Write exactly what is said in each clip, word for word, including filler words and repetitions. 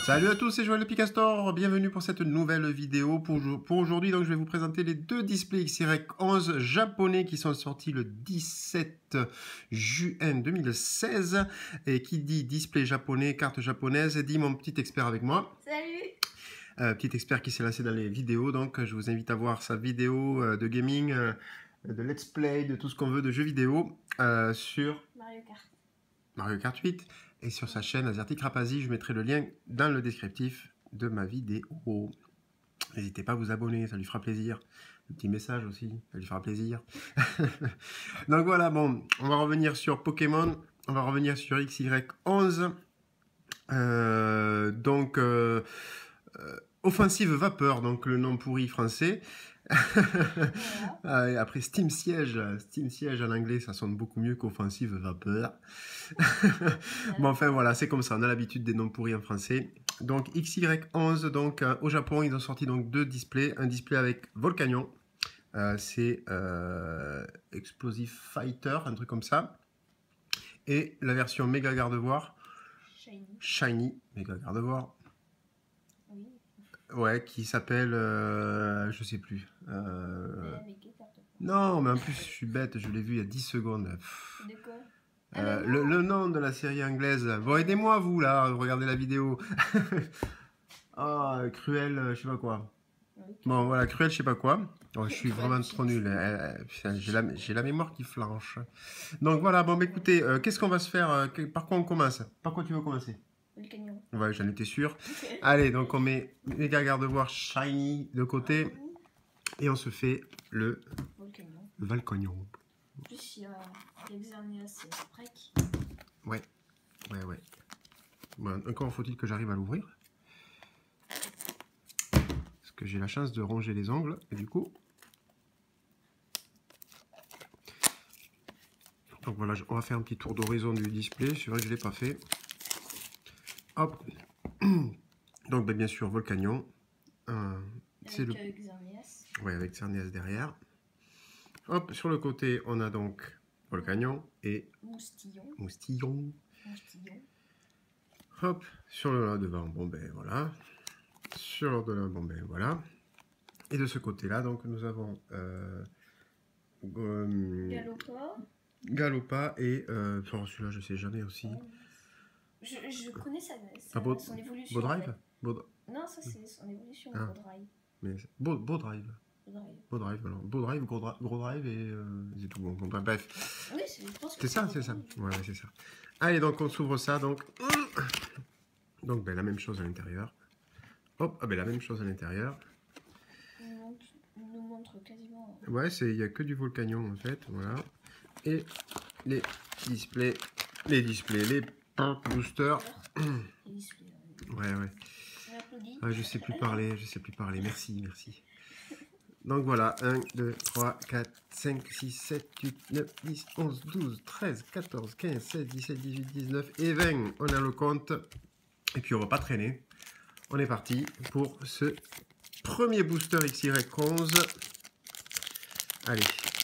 Salut à tous, c'est Joël de Picastor, bienvenue pour cette nouvelle vidéo. Pour, pour aujourd'hui, donc, je vais vous présenter les deux displays X Y onze japonais qui sont sortis le dix-sept juin deux mille seize. Et qui dit display japonais, carte japonaise, dit mon petit expert avec moi. Salut. Euh, petit expert qui s'est lancé dans les vidéos, donc je vous invite à voir sa vidéo euh, de gaming, euh, de let's play, de tout ce qu'on veut de jeux vidéo euh, sur Mario Kart. Mario Kart huit. Et sur sa chaîne Asiatique Rapazi, je mettrai le lien dans le descriptif de ma vidéo. N'hésitez pas à vous abonner, ça lui fera plaisir. Un petit message aussi, ça lui fera plaisir. Donc voilà, bon, on va revenir sur Pokémon, on va revenir sur X Y onze. Euh, donc, euh, euh, Offensive Vapeur, donc le nom pourri français. Voilà. Après Steam Siege, Steam Siege en anglais, ça sonne beaucoup mieux qu'Offensive Vapeur. Bon, enfin voilà, c'est comme ça, on a l'habitude des noms pourris en français. Donc X Y onze, donc euh, au Japon, ils ont sorti donc deux displays, un display avec Volcanion, euh, c'est euh, Explosive Fighter, un truc comme ça, et la version Mega Gardevoir, Shiny. Shiny Mega Gardevoir. Oui. Ouais, qui s'appelle, euh, je sais plus. Euh... La Non, mais en plus, je suis bête, je l'ai vu il y a dix secondes. Pff. De quoi? Euh, le, le nom de la série anglaise. Bon, aidez-moi, vous, là, regardez la vidéo. Ah, Cruel, euh, je sais pas quoi. Okay. Bon, voilà, Cruel, je sais pas quoi. Oh, je suis vraiment trop nul. Euh, euh, J'ai la, j'ai la mémoire qui flanche. Donc voilà, bon, bah, écoutez, euh, qu'est-ce qu'on va se faire euh, par quoi on commence? Par quoi tu veux commencer? Volcanion. Ouais, j'en étais sûr. Allez, donc on met Mega Gardevoir Shiny de côté. Et on se fait le Volcanion. Volcanion. En plus, il y a Xerneas et Sprek. Ouais, ouais, ouais. Bon, encore faut-il que j'arrive à l'ouvrir. Parce que j'ai la chance de ronger les ongles. Et du coup... Donc voilà, on va faire un petit tour d'horizon du display. C'est vrai que je ne l'ai pas fait. Hop. Donc ben, bien sûr, Volcanion. Euh, C'est le... le... Xerneas. Ouais, avec Xerneas derrière. Hop, sur le côté, on a donc Volcanion et Moustillon. Moustillon. Moustillon. Hop, sur le là devant, bon ben voilà. Sur le de là, bon ben voilà. Et de ce côté-là, donc nous avons euh, euh, Galopa. Galopa et euh, oh, celui-là, je sais jamais aussi. Je, je connais sa, sa, Ah, Beau, son évolution. Beau Drive, en fait. Beau... Non, ça c'est son évolution. Ah. Beau Drive. Mais Beau, Beau Drive. Beau Drive. Beau Drive, alors. Beau Drive, Gros, dra gros Drive et euh, c'est tout. Bon, bon, bref. Oui, c'est ça, c'est ça. Ouais, c'est ça. Allez, donc on s'ouvre ça. Donc, donc ben, la même chose à l'intérieur. Hop, ah, ben, la même chose à l'intérieur. Il nous montre quasiment. Ouais, il n'y a que du Volcanion en fait. Voilà. Et les displays, les displays, les boosters. Les displays, ouais, ouais. Ouais, je sais plus parler, je sais plus parler. Merci, merci. Donc voilà, un, deux, trois, quatre, cinq, six, sept, huit, neuf, dix, onze, douze, treize, quatorze, quinze, seize, dix-sept, dix-huit, dix-neuf et vingt. On a le compte. Et puis on va pas traîner. On est parti pour ce premier booster X Y onze. Allez.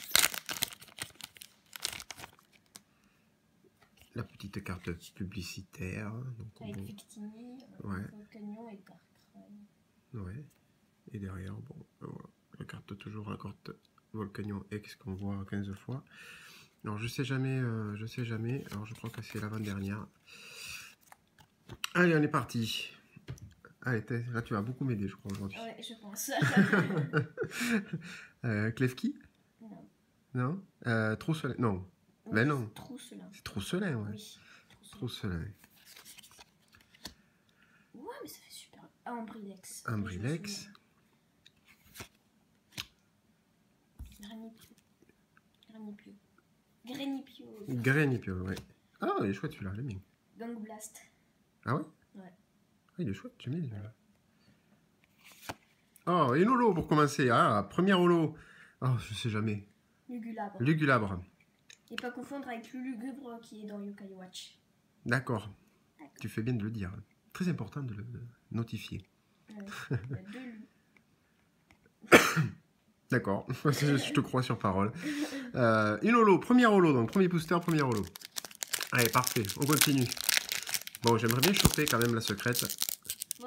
La petite carte publicitaire. Donc, avec bon. Victini, ouais. Volcanion et Darkrai. Ouais. Et derrière, bon, voilà. La carte toujours la carte Volcanion X qu'on voit quinze fois. Alors je sais jamais, euh, je sais jamais. Alors je crois que c'est l'avant-dernière. Allez, on est parti. Allez, là tu vas beaucoup m'aider, je crois, aujourd'hui. Ouais, je pense. euh, Klefki? Non. Non euh, Trousselin? Non. Oui, ben non. Trousselin. C'est Trousselin, ouais. Oui. Trousselin. Ouais, mais ça fait super. Ah, Ambrilex. Ambrilex. Granipio. Granipio. Granipio. Granipio, ouais. Ah, il est chouette celui-là, j'aime bien. Gangblast. Ah ouais? Ouais. Ah, il est chouette, j'aime bien celui-là. Oh, et une holo pour commencer. Ah, première holo. Oh, je sais jamais. Lugulabre. Lugulabre. Et pas confondre avec le lugubre qui est dans Yokai Watch. D'accord. Tu fais bien de le dire. Très important de le notifier. Ouais. Il y a deux lu. D'accord. Je te crois sur parole. Euh, une holo. Première holo. Donc, premier booster, première holo. Allez, parfait. On continue. Bon, j'aimerais bien choper quand même la secrète.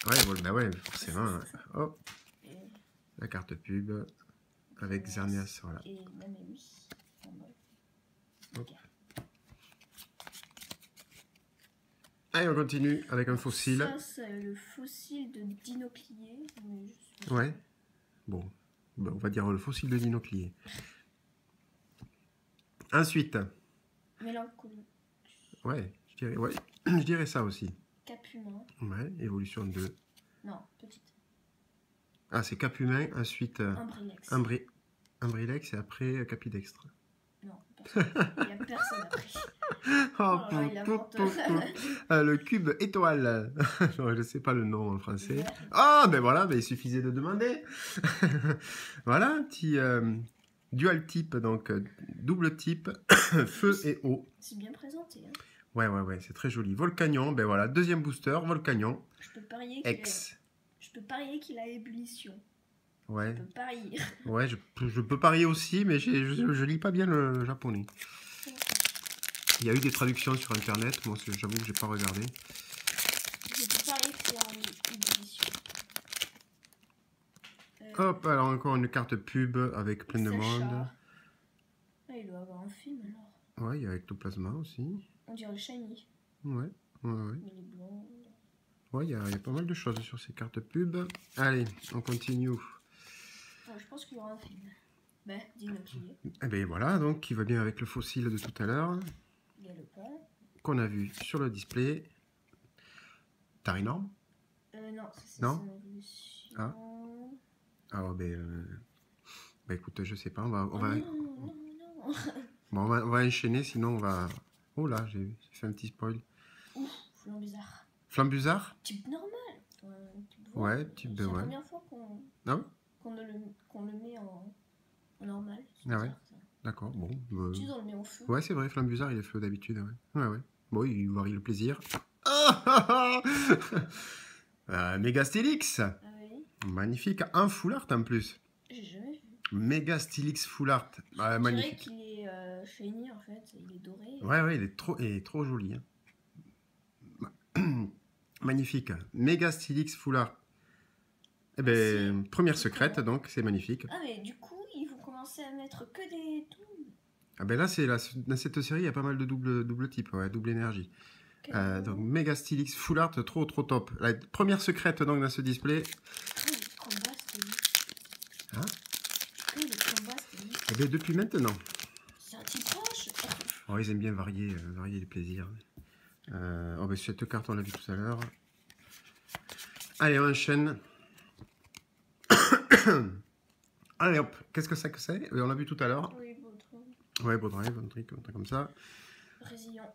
Ouais, bon, bah ouais, forcément. Ça, Hein. c'est ça. Hop, Et, la carte pub avec Xerneas, voilà. et Namemus. En mode. Hop. Allez, on continue avec un fossile. Ça, c'est le fossile de Dinoclier. Mais je suis... Ouais. Bon, bah, on va dire le fossile de Dinoclier. Ensuite, Mélancolie. ouais, je dirais, ouais, je dirais ça aussi. Capumin. Ouais, évolution deux. Non, petite. Ah, c'est Cap humain, ensuite euh, Imbrilex. Imbri... Imbrilex et après euh, Capidextre. Non, personne. Il n'y a personne après. Oh, Oh là là, pou, il pou, invente. pou, pou. Ah, le cube étoile. Je ne sais pas le nom en français. Vert. Ah, ben voilà, ben il suffisait de demander. Voilà, un petit euh, dual type, donc euh, double type, feu et eau. C'est bien présenté. Hein. Ouais, ouais, ouais, c'est très joli. Volcanion, ben voilà, deuxième booster, Volcanion, Je peux parier qu'il X. a... Je peux parier qu'il a ébullition. Ouais, Je peux parier. ouais, je, je peux parier aussi, mais j'ai- je, je lis pas bien le japonais. Il y a eu des traductions sur internet, moi c'est- j'avoue que j'ai pas regardé. Je peux parier qu'il a ébullition. Euh, Hop, alors encore une carte pub avec plein de Sacha. monde. Ah, il doit avoir un film alors. Ouais, il y a Ectoplasma aussi. On dirait Shiny. Ouais, ouais, ouais. Mais il est blanc. Ouais, il y, a il y a pas mal de choses sur ces cartes pub. Allez, on continue. Ouais, je pense qu'il y aura un film. Ben, Dinoclier. Et bien voilà, donc qui va bien avec le fossile de tout à l'heure, Galopin. qu'on a vu sur le display. Tarinorm. Euh, non, ça c'est Non. son évolution. Ah. Alors, ben, euh, ben écoute, je sais pas, on va, on Oh va, non, non, non. bon, on va, on va enchaîner, sinon on va... Oh là, j'ai j'ai fait un petit spoil. Ouf, flan bizarre. Flambuzard. Type normal. Ouais, type vent. Ouais, type de- C'est la ouais. première fois qu'on Ah ouais, qu'on ne le, qu'on le met en, en normal. C'est Ah ouais. bizarre, ça. d'accord, bon. euh, Tu sais, on le met en feu. Ouais, c'est vrai, Flambuzard, il est feu d'habitude, ouais. Ouais, ouais. Bon, il varie le plaisir. Ah, ah, ah. Euh, Mégastélix. Ah oui. Magnifique, un full art en plus. J'ai jamais vu. Mégastélix full art. Ah, Je dirais magnifique. qu'il est euh, shiny en fait. Il est doré. Ouais, ouais, il est trop, il est trop joli. Hein. Magnifique. Mégastélix full art. Eh ben, première secrète, donc, c'est magnifique. Ah, mais du coup, ils vont commencer à mettre que des tout. Ah ben là, c'est la- dans cette série, il y a pas mal de double, double type, ouais, double énergie. Euh, donc, Mégastélix full art, trop, trop top. La première secrète, donc, dans ce display. Que les combats, c'était lui. Hein Que les combats, c'était lui. Eh ben, depuis maintenant. C'est un petit proche. Oh, ils aiment bien varier, euh, varier les plaisirs. Euh, oh, ben, cette carte, on l'a vu tout à l'heure. Allez, on enchaîne. Allez, hop. Qu'est-ce que c'est que c'est? On l'a vu tout à l'heure. Oui, votre Ouais, beau drive, un truc, un truc comme ça. résilient.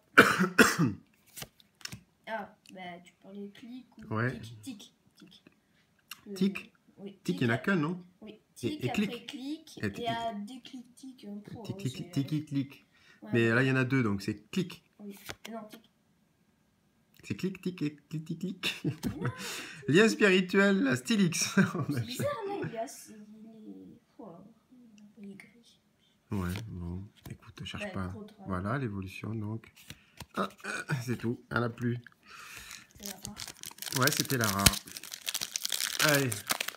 Ah, bah tu parlais clic ou Ouais. tic, tic, tic. Le- Tic Oui, Tic, il n'y en a qu'un, non? Oui, tic, et après clic. clic, Et et, tic- à déclic, tic. euh, pour, Tic, euh, tic, c'est- tic, tic, clic. Ouais, Mais ouais. là, il y en a deux, donc c'est clic. Oui. Non, tic. C'est clic, tic, et clic, tic, clic. Lien spirituel, la Stylix. C'est bizarre, là, il est assez... Il est... Oh, il est gris. Ouais, bon, écoute, cherche Ouais, pas. gros drap. Voilà, l'évolution, donc. Ah, ah, c'est tout, elle a plu. C'est la rare. Ouais, c'était la rare. Allez.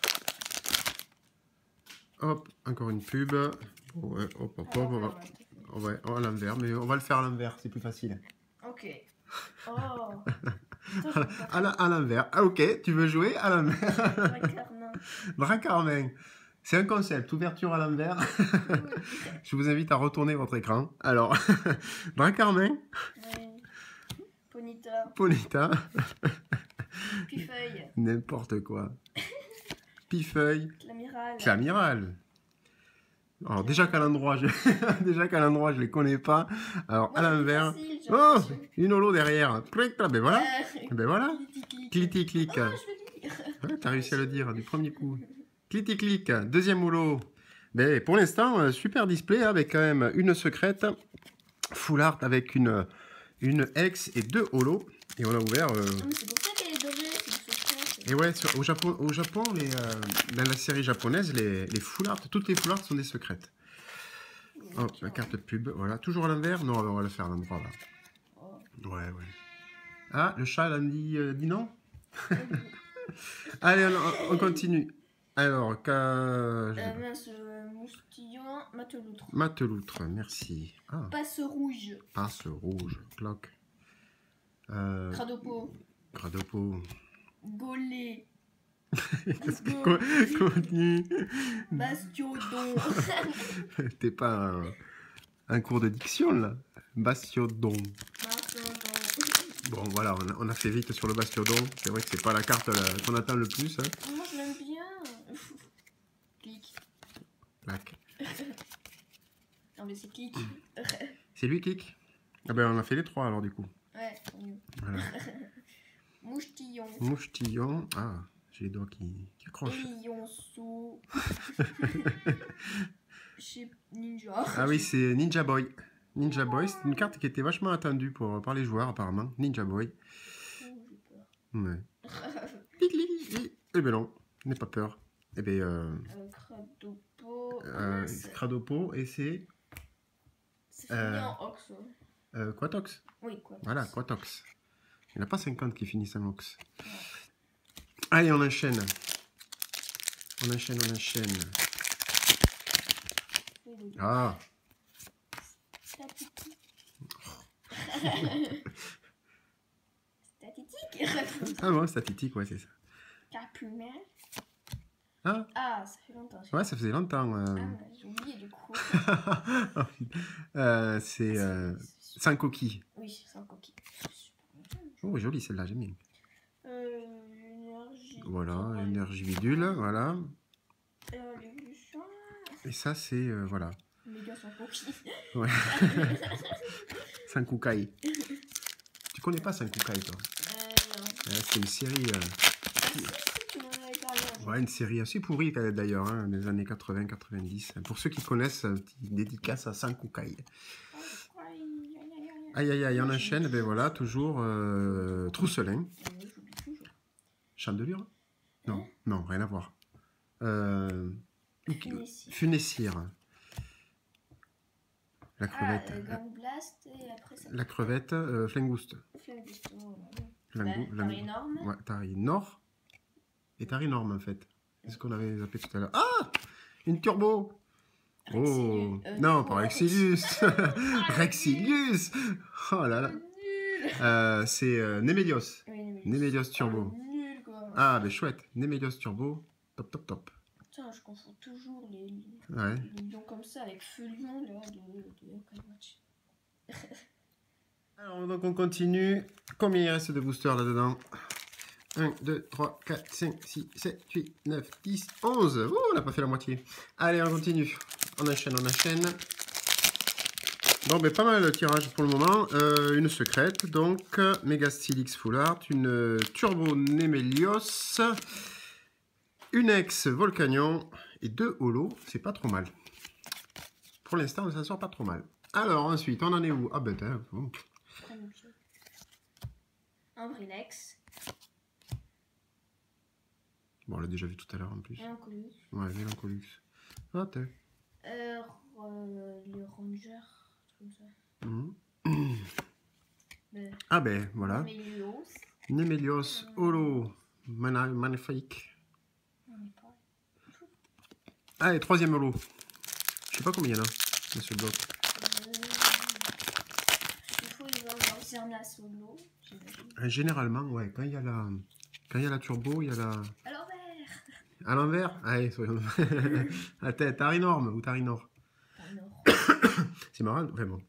Hop, encore une pub. Ouais, hop, hop, Ah, hop, on ouais, va... ouais, tout à fait. Ouais, à l'envers, mais on va le faire à l'envers, c'est plus facile. Ok. Oh. Toi, je peux pas À la- à l'envers. Ah, ok, tu veux jouer à l'envers. faire un carmin. Dracarmen. C'est un concept, ouverture à l'envers. Je vous invite à retourner votre écran. Alors, Dracarmen, Ouais. Ponita, Polita, Pifeuille, n'importe quoi. Pifeuille, l'amiral. Clamiral. Alors, déjà qu'à l'endroit, je... déjà qu'à l'endroit, je les connais pas. Alors, à l'envers. Oh, une holo derrière. Clic, là, ben voilà. Ben voilà. Cliti clic. Ah, je le dis. Ouais, t'as réussi à le dire du premier coup. Cliti clic. Deuxième holo. Ben, pour l'instant, euh, super display avec quand même une secrète. Full art avec une, une X et deux holos. Et on a ouvert. euh, Ah, mais c'est pour ça qu'elle est dorée, c'est une secrète. Et ouais, sur- au Japon, au Japon les, euh, dans la série japonaise, les, les full art, toutes les full art sont des secrètes. Oh, la carte pub, voilà. Toujours à l'envers? Non, on va le faire à l'endroit là. Oh. Ouais, ouais. Ah, le chat, elle a dit, euh, dit non? Allez, on, on continue. Alors, qu'à... Euh, mince, euh, moustillon, mateloutre. Mateloutre, merci. Ah, Passe rouge. passe rouge, cloque. Euh, Cradopo. Cradopo. Golé. Qu'est-ce que co- continue? Bastiodon. T'es pas un, un cours de diction, là? Bastiodon. Bastiodon. Bon, voilà, on a, on a fait vite sur le Bastiodon. C'est vrai que c'est pas la carte là, qu'on attend le plus. Hein. Moi, je l'aime bien. Clic. Clac. Non, mais c'est clic. C'est lui, clic? Ah ben, on a fait les trois, alors, du coup. Ouais, c'est mieux. Voilà. Mouchtillon. Mouchtillon. Ah, j'ai les doigts qui, qui accrochent. Elionceau. Chez Ninja. Ah oui, c'est Ninja Boy. Ninja Boy, c'est une carte qui était vachement attendue pour, par les joueurs, apparemment. Ninja Boy. Oh, j'ai peur. Ouais. Eh ben non, n'aie pas peur. Eh ben, euh, Euh, Cradopo. euh, Mince. Cradopo, et c'est C'est fini euh, en ox. Ouais. euh, Quatox. Oui, quoi. Voilà, Quatox. Il n'y en a pas cinquante qui finissent en ox. Allez, on enchaîne. On enchaîne, on enchaîne. Ah, Statistique. Statistique. ah bon, statistique, ouais, c'est ça. Capumin. Ah, Ah, ça fait longtemps. ouais, ça faisait longtemps. Ah, Euh... mais j'ai oublié du coup. euh, c'est euh, sans coquille. Oui, sans coquille. Oh, jolie celle-là, j'aime bien. Euh, énergie. Voilà, énergie bidule, voilà. Euh, l'évolution. Et ça, c'est, euh, voilà. Méga sans coquille. Ouais. Sankukai. Tu connais pas Sankukai, toi? Euh, non. Ouais, c'est une série... euh, Ah, si, si, tu m'en avais parlé un jour. Ouais, une série assez pourrie d'ailleurs, hein, des années quatre-vingts quatre-vingt-dix. Pour ceux qui connaissent, un petit dédicace à Sankukai. Aïe aïe aïe, on enchaîne, ben voilà, toujours euh, Trousselin. Euh, j'oublie toujours. Chandelure? Non, Hein? non, rien à voir. Euh, Funessir. Funessir. La Ah, crevette. euh, Gangblast et après ça. La crevette, euh, Flingouste. Flingouste, oh, ouais. Flingou- Bah, Flingou- par énorme. Ouais, Tari Nord. Et Tari Norme en fait. C'est ce qu'on avait zappé tout à l'heure. Ah, une turbo. Oh, Rexilius. Euh, non, oh, pas Rexilius. Rexilius. Oh là là. Nul. Euh, c'est euh, Nemelios. Nemelios Oui, Némélios. Turbo. Ah, nul quoi. Ah, ben chouette. Nemelios Turbo. Top, top, top. Putain, je confonds toujours les, Ouais. les lions comme ça avec Feu Lion là de, de Overwatch. Alors, donc on continue. Combien il reste de boosters là-dedans? un, deux, trois, quatre, cinq, six, sept, huit, neuf, dix, onze. Ouh, on n'a pas fait la moitié. Allez, on continue. On enchaîne, on enchaîne. Bon, ben pas mal de tirage pour le moment. Euh, une secrète, donc. Mega Steel X Full Art. Une Turbo Nemelios. Une ex Volcanion. Et deux Holo. C'est pas trop mal. Pour l'instant, on s'en sort pas trop mal. Alors, ensuite, on en est où? Ah ben, t'as... oh. Un Brilex. Bon, on l'a déjà vu tout à l'heure en plus. Et un Colus. Ouais, Mélancolux. Ah, t'es. Euh, euh, le Ranger. Comme ça. Mhm. Le Ah ben, voilà. Némélios. Nemelios, Holo, Mana- magnifique. On est pas. Allez, troisième Holo. Je sais pas combien il y en a dans ce bloc. Euh, il faut y avoir Zerna solo. j'imagine. Euh, Généralement, ouais, quand il y a la, quand il y a la turbo, il y a la... À l'envers. À l'envers. Allez, soyons... à tête, Tarinor ou Tarinor. Ah non. C'est marrant, vraiment.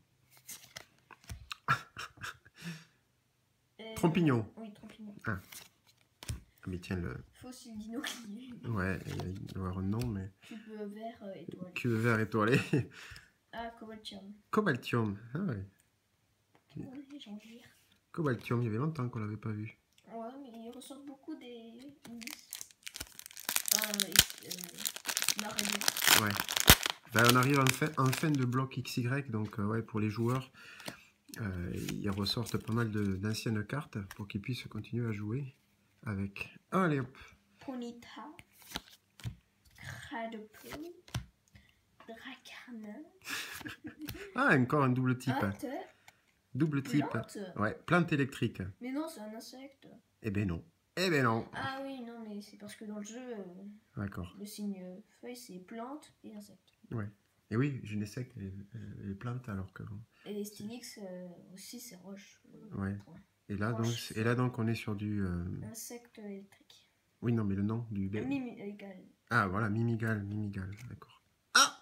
Euh, Trompignon. Oui, Trompignon. Ah, mais tiens, le... Fossile d'inoclier. Ouais, il doit y avoir un nom, mais... Cube vert euh, étoilé. Cube vert étoilé. Ah, Cobaltium. Cobaltium. Ah ouais. Ouais, j'ai envie de dire. Cobaltium, il y avait longtemps qu'on l'avait pas vu. Ouais, mais il ressort beaucoup des. Enfin, euh, euh, la radio. Ouais. Ben, on arrive en fin, en fin de bloc X Y, donc euh, ouais, pour les joueurs, euh, ils ressortent pas mal de- d'anciennes cartes pour qu'ils puissent continuer à jouer avec. Allez hop. Ponyta. Cradopo. Dracarnin. Ah, encore un double type. Hâte. Double type. Plante. Ouais, plante électrique. Mais non, c'est un insecte. Eh ben non. Eh ben non. Ah oui, non, mais c'est parce que dans le jeu, euh, D'accord. le signe euh, feuille, c'est plante et insecte. Ouais. Et oui, je sais que les, les plantes alors que... Et les Stylix euh, aussi, c'est roche. euh, Ouais. point. Et là, donc, Roche, et là donc on est sur du... euh, Insecte électrique. Oui, non, mais le nom du... Euh, Mimi, égal. Ah, voilà, Mimigal, Mimigal, d'accord. Ah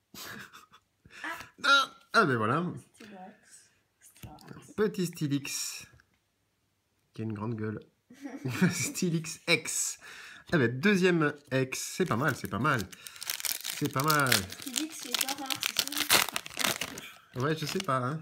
Ah, ah ben voilà, Stylax. Stylax. petit Stylix, qui a une grande gueule. Stylix X. Ah ben, deuxième X, c'est pas mal, c'est pas mal. C'est pas mal. Stylix, c'est pas rare, c'est ça? Ouais, je sais pas, hein.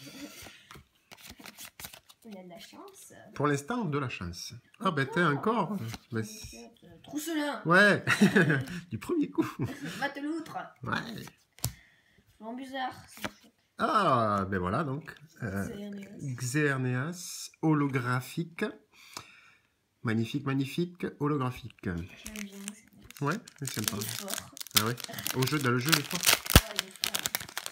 Il y a de la chance. Pour l'instant, de la chance. Ah ben, t'es encore... Ben, c'est- Trousselin. ouais, du premier coup. Mateloutre. Ouais. Flambusard. Ah, ben voilà, donc. Euh, C'est Xerneas, holographique. Magnifique, magnifique, holographique. J'aime bien. c'est- Ouais, c'est sympa. Il est fort. Ah ouais. Au jeu, dans le jeu, il est fort. Ah, il est fort.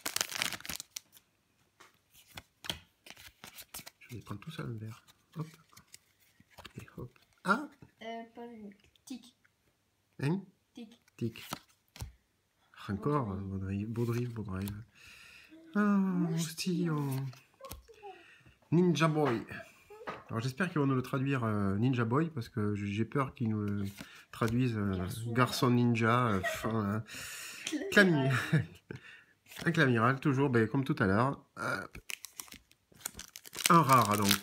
Je vais prendre tout ça, le verre. Hop. Et hop. Ah, Euh, pas vu. Tic. hein. Tic. Tic. Encore, Baudrive, Baudrive, Baudrive. Ah, Moustillon. Ninja Boy. Alors j'espère qu'ils vont nous le traduire euh, Ninja Boy, parce que j'ai peur qu'ils nous le traduisent euh, Garçon. Garçon Ninja. Euh, fin, hein. Clami- Un clamiral, toujours, ben, comme tout à l'heure. Euh, un rare, donc.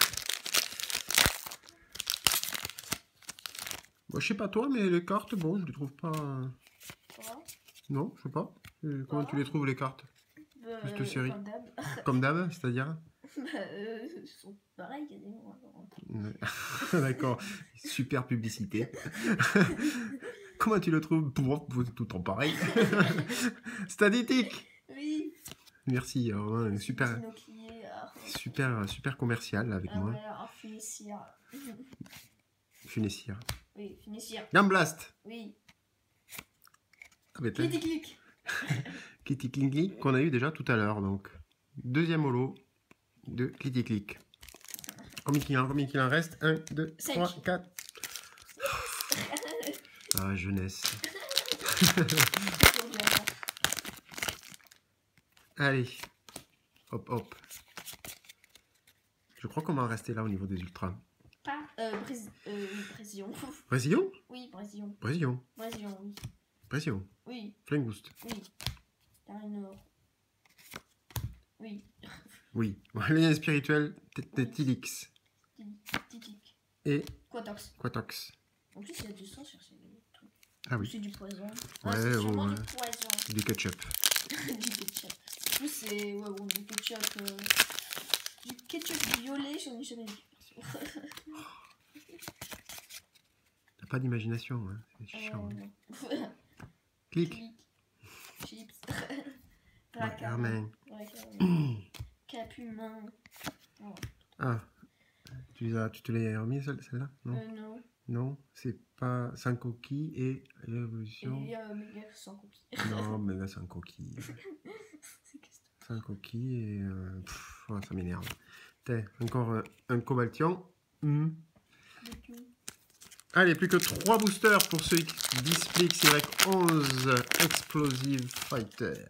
Bon, je sais pas toi, mais les cartes, bon, je les trouve pas... euh, Quoi Non, je sais pas. Euh, Comment tu les trouves, les cartes? Euh, Juste série. comme d'hab. Comme d'hab, c'est-à-dire? Bah, euh, ils sont pareils quasiment. alors. Ouais. D'accord. Super publicité. Comment tu le trouves? Pour tout en pareil. Statistique. Oui. Merci, Romain. Super, Pinocchio, ah, super, super commercial avec ah, moi. voilà, ah, Finessir. Funessir. Oui, Finessir. Gamblast. Oui. Ah, ben, Clic, clic. Kitty Click Click qu'on a eu déjà tout à l'heure. Donc, deuxième holo de Kitty Click. Combien il en, combien il en reste? un, deux, Cinq. trois, quatre. Ah, jeunesse. Allez. Hop, hop. Je crois qu'on va en rester là au niveau des ultras. Pas. Euh, Brésil. Euh, oui, Brésilon. Brésilon? Oui, Brésilon. Brésilon. Brésilon, oui. Brésilon. Oui, Flingoost. oui. Tarinor. Oui. Oui. Lien spirituel, Tilix. Titic. Et Quatox. Quatox. En plus, il y a du sang sur ces trucs. Ah oui. C'est du poison. Ouais, c'est bon, sûrement ouais. du poison. Du ketchup. Du ketchup. En plus, c'est ouais, bon, du ketchup. Euh... Du ketchup violet, j'en ai jamais vu. perso. T'as pas d'imagination, hein. C'est chiant. Euh, non. Clic. Clic. Chips. Ouais, Dracarme. Carmen. Ouais, Carmen. Capumin. Oh. Ah. Tu, les as, tu te l'as remis celle- celle-là? Non. Euh, non. Non, c'est pas sans coquille et l'évolution. Et euh, méga sans coquille. Non, mais là, sans coquille. C'est qu'est-ce que Sans coquille et. Euh, pff, ouais, ça m'énerve. Tiens, encore euh, un cobaltion. Hmm. c'est que- Allez, plus que trois boosters pour ce Display X Y onze Explosive Fighter.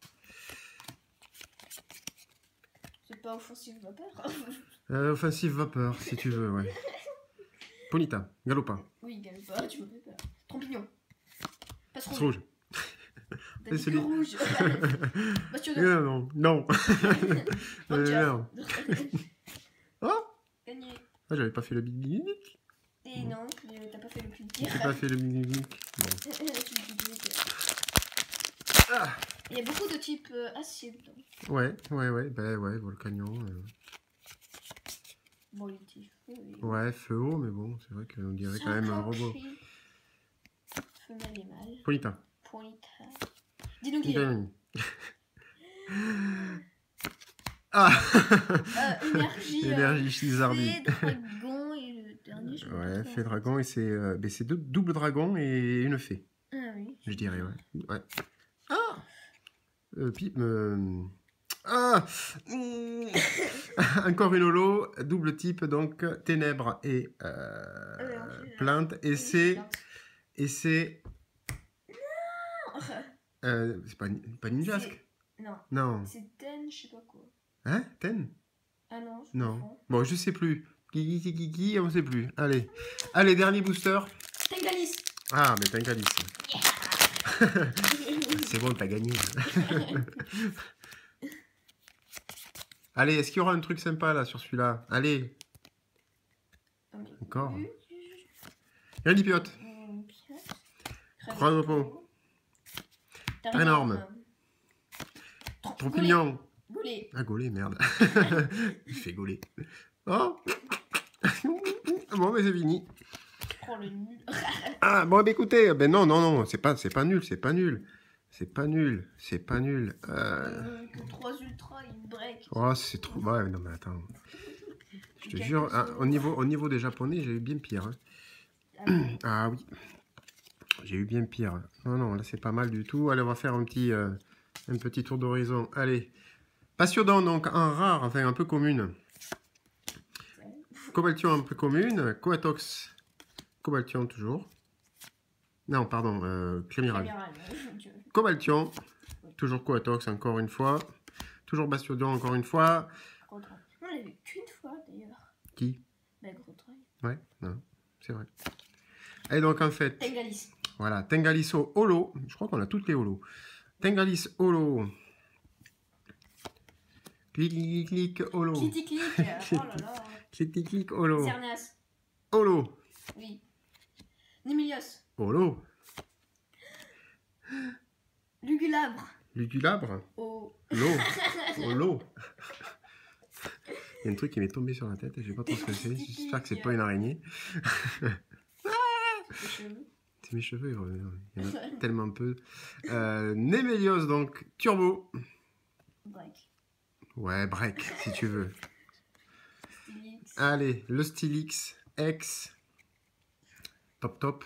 C'est pas offensive vapeur. Euh, offensive Vapeur, si tu veux, ouais. Ponita, Galopin, Oui, galopin, tu me fais peur. Trompignon. Passe c'est rouge. rouge. T'as dit c'est que lui. rouge. Bastion Euh, non, non. Euh, merde. Oh, Gagné. ah, j'avais pas fait le big big big. Et non, euh, t'as pas fait le plus J'ai pas fait le big big big. Bon. Ah. Il y a beaucoup de types euh, acier dedans. Ouais, ouais, ouais, bah ouais, Volcanion. Euh. Bon, il dit feu. oui. Ouais, feu haut, mais bon, c'est vrai qu'on dirait quand même un robot. Syncopie. Femelle et mâle. Ponita. Pointa. Dis-nous qui est. Ding. Ah. Euh, énergie. Énergie Chizardi. C'est dragon et le dernier, je Ouais, fée dragon et c'est euh, ben, c'est deux double dragon et une fée, Ah oui. je dirais, ouais. Ouais. Ah euh, pi- euh, Ah mmh. Encore une holo, double type, donc ténèbres et euh, Euh, ensuite, plainte. Et oui, c'est... plainte. Et c'est... Oh, Euh, c'est pas, pas Ninjask? c'est- Non, Non. c'est ten, je sais pas quoi. Hein? Ten? Ah non, je Non. confonds. Bon, je sais plus. Kiki, kiki, kiki, on sait plus. Allez. Allez, dernier booster. Tengalis. Ah, mais t'as un calice. C'est bon, t'as gagné. Allez, est-ce qu'il y aura un truc sympa là sur celui-là? Allez. Ah, mais- Encore. Oui. Randipiote. Hum, bien. Chronopo. Énorme. Trompignon. Goulet. Ah, Gaulet, merde. Il fait Gaulet. Oh. Bon, mais c'est fini. Oh, le nul. Ah, bon, bah, écoutez, ben non, non, non, c'est pas, c'est pas nul, c'est pas nul. C'est pas nul, c'est pas nul. Euh... Euh, que trois ultras et une break. Oh, c'est trop... Ouais, non, mais attends. Je te jure, hein, au, niveau, au niveau des japonais, j'ai eu bien pire. Hein. Ah oui. J'ai eu bien pire. Non, non, là, c'est pas mal du tout. Allez, on va faire un petit, euh, un petit tour d'horizon. Allez. Passiodon, donc, en rare, enfin, un peu commune. Cobaltion, un peu commune. Coatox, Cobaltion, toujours. Non, pardon, euh, Clémiral. Cobaltion, toujours Coatox, encore une fois. Toujours Bastiodon, encore une fois. On l'a vu qu'une fois, d'ailleurs. Qui? La Grotraille. Ouais, non, c'est vrai. Et donc, en fait... Tengalis. Voilà, Tengaliso Holo. Je crois qu'on a toutes les Holo. Tengalis Holo. Clic, clic, clic, Holo. Clic, clic. Oh là là. Clic, clic, clic, Holo. Cernas. Holo. Oui. Némilios. Holo. Lugulabre. Lugulabre. Oh. L'eau. Holo. Il y a un truc qui m'est tombé sur la tête et je sais pas trop ce que c'est. J'espère que c'est pas une araignée. Les cheveux. C'est mes cheveux, il y en a tellement peu. Euh, Némélios, donc, Turbo. Break. Ouais, break, si tu veux. Stylix. Allez, le Stylix, X, top top,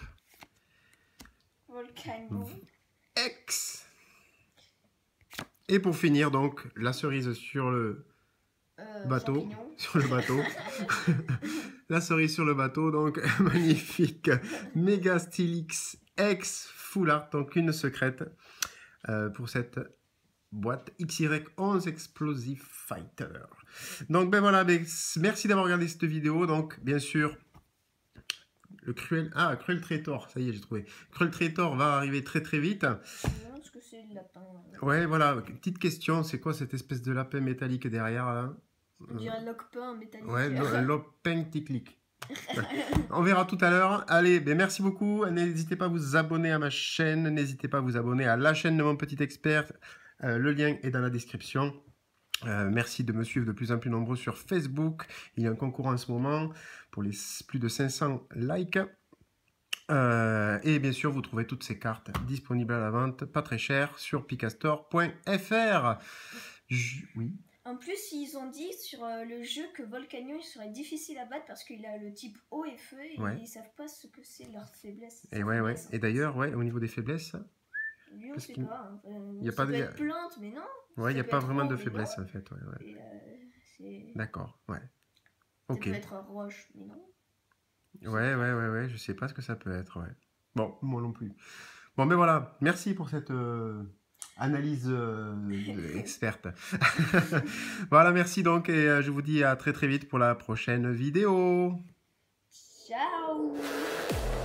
Volcano. X. Et pour finir, donc, la cerise sur le Euh, bateau. champignon. Sur le bateau. La cerise sur le bateau, donc, magnifique. Mega Stylix X Full Art, donc une secrète euh, pour cette boîte X Y onze Explosive Fighter. Donc, ben voilà, ben, merci d'avoir regardé cette vidéo. Donc, bien sûr, le Cruel... Ah, Cruel Traitor, ça y est, j'ai trouvé. Cruel Traitor va arriver très très vite. Non, ce que c'est le lapin. Là. Ouais, voilà, petite question, c'est quoi cette espèce de lapin métallique derrière, là? On dirait un lockpin métallique. Ouais, un lapin tic-lic. On verra tout à l'heure. Allez, ben merci beaucoup. N'hésitez pas à vous abonner à ma chaîne. N'hésitez pas à vous abonner à la chaîne de mon petit expert. Euh, le lien est dans la description. Euh, merci de me suivre de plus en plus nombreux sur Facebook. Il y a un concours en ce moment pour les plus de cinq cents likes. Euh, et bien sûr, vous trouvez toutes ces cartes disponibles à la vente, pas très cher, sur picastore point F R. Je... Oui. En plus, ils ont dit sur euh, le jeu que Volcanion il serait difficile à battre parce qu'il a le type eau et feu et Ouais. ils savent pas ce que c'est leur faiblesse. Et ouais, ouais. Et d'ailleurs, ouais, au niveau des faiblesses, Lui, on parce sait qu'il- pas. Hein. Euh, il y a ça pas peut de- être plante, mais non. ouais, il n'y a peut pas être vraiment de eau, mais faiblesse non. en fait. Ouais, ouais. Et, euh, c'est... D'accord, ouais. Ça Ok. peut être roche, mais non. Ouais, ouais, ouais, ouais, je sais pas ce que ça peut être, ouais. Bon, moi non plus. Bon, ben voilà, merci pour cette euh, analyse euh, experte. Voilà, merci donc, et euh, je vous dis à très très vite pour la prochaine vidéo. Ciao.